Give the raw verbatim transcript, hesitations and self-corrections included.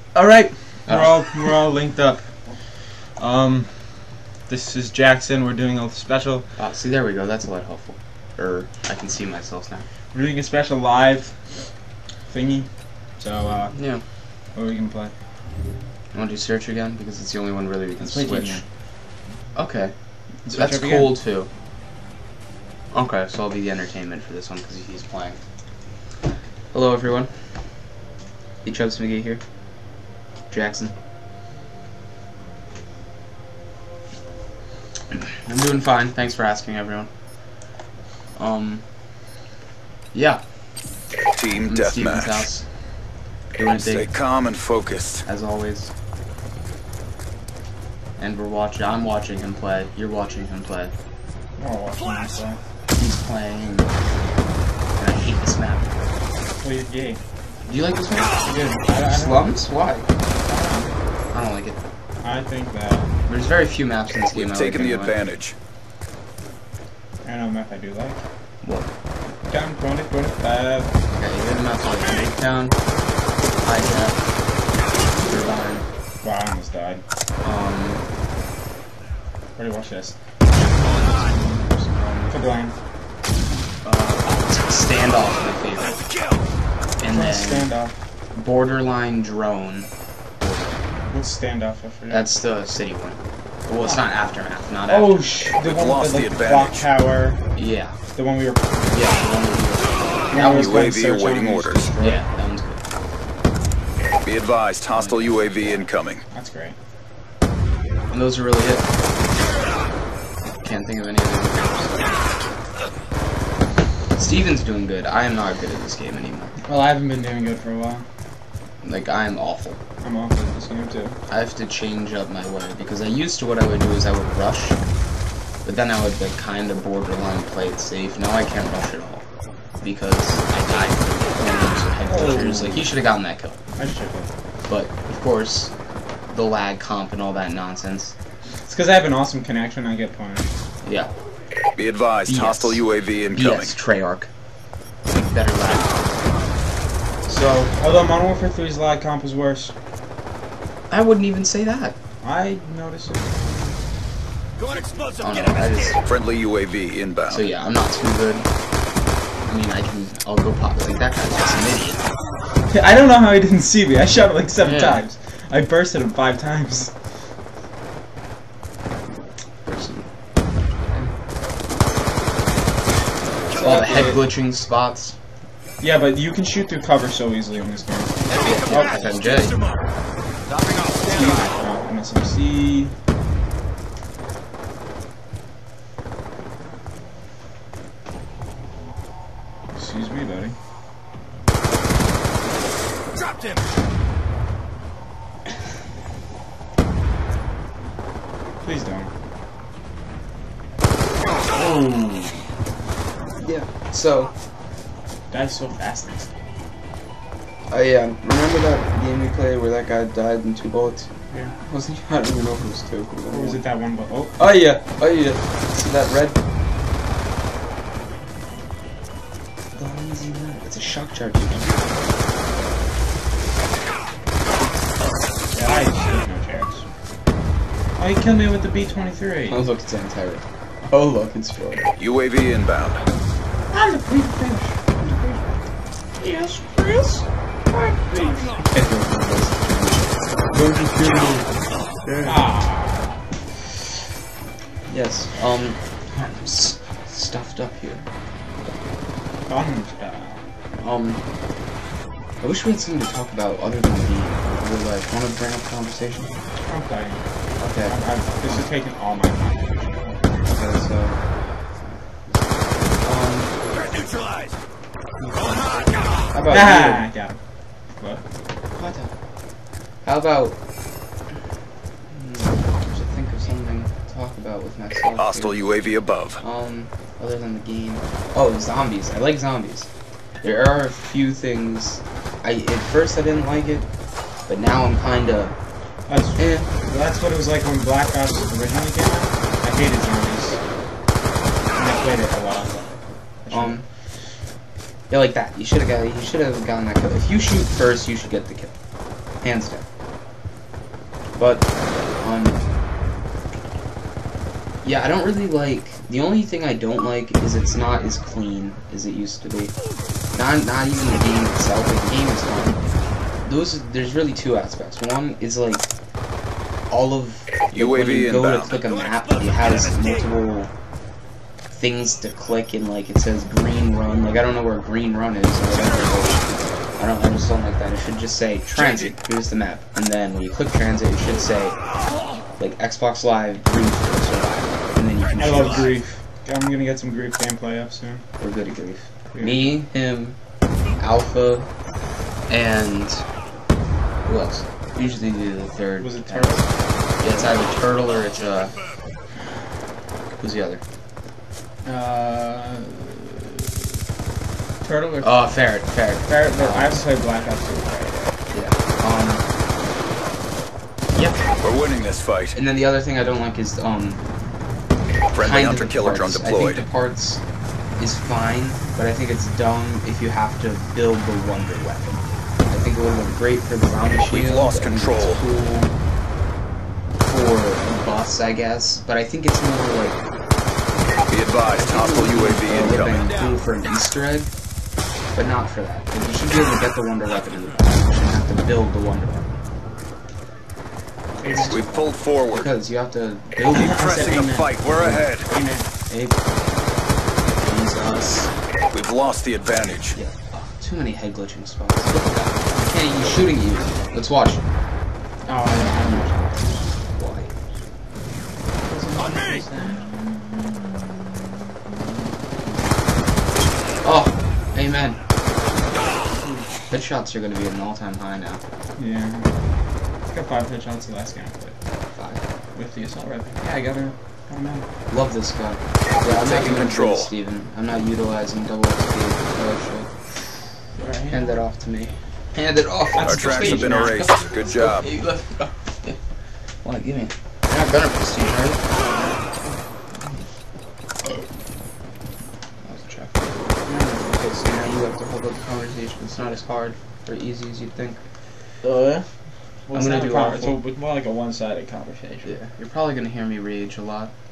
All right, Oh. we're all we're all linked up. Um, this is Jackson. We're doing a special. Ah, see, there we go. That's a lot helpful. Or I can see myself now. We're doing a special live thingy. So uh, Yeah. what are we gonna play? I want to do search again because it's the only one really we can Let's play switch. T V. Okay. Switch That's up cool too. Okay, so I'll be the entertainment for this one because he's playing. Hello everyone. The Chubbs McGee here. Jackson. I'm doing fine. Thanks for asking, everyone. Um. Yeah. Team I'm at Steven's deathmatch. house. Doing it Stay big, calm and focused. as always. And we're watching. I'm watching him play. You're watching him play. Oh, watching this play. He's playing. And I hate this map. Well, you're gay. Do you like this map? Good. I, I don't- Slums? Why? I don't like it. I think that There's very few maps in this game We've I taken like the anyway. advantage. I know map I do like. What? Down twenty, twenty-five. Okay, you the maps like Midtown, Hijack, Irvine, Wow, I almost died. um, Where do you watch this? Kablam. uh, Standoff, my favorite. And then Standoff. Borderline Drone. What's standoff? I forget. That's the city one. Well, it's not Aftermath, not Oh, Aftermath. sh the We've one lost with the like, the clock advantage. tower. Yeah. The one we were. Yeah, the one with That was U A going V search awaiting on, orders. just destroyed. you. Yeah, that one's good. Be advised, hostile U A V incoming. That's great. And those are really it. Can't think of any of them. Steven's doing good. I am not good at this game anymore. Well, I haven't been doing good for a while. Like, I am awful. I'm off at this game too. I have to change up my way because I used to what I would do is I would rush, but then I would like kind of borderline play it safe. Now I can't rush at all because I died from corners or head glitchers. Like he should have gotten that kill, I should have. but of course the lag comp and all that nonsense. It's because I have an awesome connection. I get punished. Yeah. Be advised, Yes. hostile U A V incoming. Yes, Treyarch. Better lag. So Although Modern Warfare three's lag comp is worse. I wouldn't even say that. I notice it. Oh no, I just. Friendly U A V inbound. So yeah, I'm not too good. I mean, I can. I'll go pop. Like that guy's just an idiot. I don't know how he didn't see me. I shot it like seven Yeah. times. I bursted him five times. Person. All the head glitching spots. Yeah, but you can shoot through cover so easily in this game. Oh, F M J. Oh, M S M C. Excuse me, buddy. Dropped him. Please don't. Oh. Yeah. So, Die so fast next time. I um, remember that game we played where that guy died in two bullets. Yeah. Wasn't I don't even know if it was two. Or was it that one? But oh, Oh yeah. Oh yeah. See that red? What the hell is he that? It's a shock charge. yeah, I have no chance. Oh, he killed me with the B twenty-three. Oh look, it's anti-red. Oh look, it's Jordan. U A V inbound. I'm the queen fish. Yes, Chris. I'm Don't you kill me? Ah. Yes. Um, I'm s stuffed up here. Gun style. Um, I wish we had something to talk about other than the game. Would like want to bring up conversation? Okay. Okay. I'm, I'm, this is taking all my time. Okay. So. Um. Threat neutralized. How about Ah, you? got him. What? What? How about? Hmm, I should think of something to talk about with myself. Hostile here. U A V above. Um, other than the game. Oh, zombies. I like zombies. There are a few things. I at first I didn't like it, but now I'm kinda. That's, Eh. that's what it was like when Black Ops originally came out. I hated zombies. And I played it a lot. I should've- Um. Yeah, like that. You should have got. You should have gotten that kill. If you shoot first, you should get the kill. Hands down. But, um, yeah, I don't really like, the only thing I don't like is it's not as clean as it used to be. Not, not even the game itself, like, the game is fun. Those, there's really two aspects. One is, like, all of, like, U A V when you go inbound. to click a map, it has multiple things to click, and, like, it says green run. Like, I don't know where green run is, or whatever. I don't, I just don't like that. It should just say, transit, here's the map. And then when you click transit, it should say, like, Xbox Live, Grief, or Survival. And then you can I choose. love Grief. I'm gonna get some Grief gameplay up soon. We're good at Grief. Yeah. Me, him, Alpha, and who else? Usually the third. Was it Turtle? Yeah, it's either Turtle or it's, uh, who's the other? Uh... Turtle or... Oh, Ferret, Ferret. Ferret, but I haven't played Black Ops two with Ferret. Yeah, um... Yeah. We're winning this fight. And then the other thing I don't like is, um... Friendly kind of hunter the killer parts. drone deployed. I think the parts is fine, but I think it's dumb if you have to build the wonder weapon. I think it would have been great for the zombie shield. We've lost I think control. It's cool for a bus, I guess, but I think it's more like... Be advised, hostile U A V It would have incoming. been cool for an Easter egg, but not for that. Like, you should be able to get the wonder weapon in the bus. You shouldn't have to build the wonder weapon. We've pulled forward. Because you have to build Keep it. pressing the fight. We're ahead. Hey, Jesus. We've lost the advantage. Yeah. Oh, too many head glitching spots. Look at that. Kenny, he's shooting at you. Let's watch. Oh, I don't know. Why? On me. Oh, amen. Headshots are going to be at an all-time high now. Yeah. I got five headshots the last game I played. Five. With the assault rifle. Yeah, I got her. I don't know. Love this gun. Yeah, I'm Taking not doing control. this, Steven. I'm not utilizing double X P. Oh, shit. Hand that off to me. Hand it off. Our That's tracks have been prestige. erased. Good job. You left it off. Yeah. Why, give me. You're not gonna prestige, right? That was a check. Okay, so now you have to hold up the conversation. It's not as hard or easy as you'd think. Oh, yeah? Well, I'm gonna do a con- awful. It's more like a one-sided conversation. Yeah. You're probably gonna hear me rage a lot.